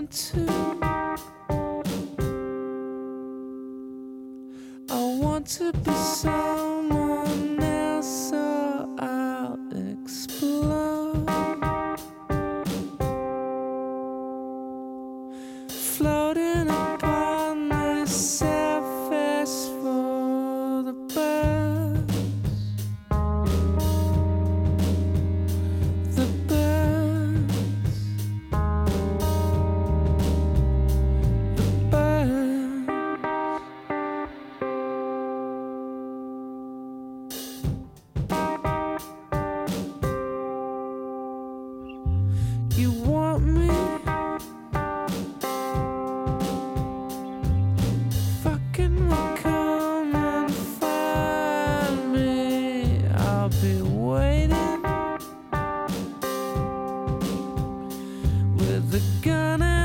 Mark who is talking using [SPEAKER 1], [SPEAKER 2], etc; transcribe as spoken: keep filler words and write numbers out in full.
[SPEAKER 1] want to. I want to be someone else, so I'll explode. Floating upon the surface for the birds. The birds. The birds. You want me? Fucking will come and find me. I'll be waiting with a gun.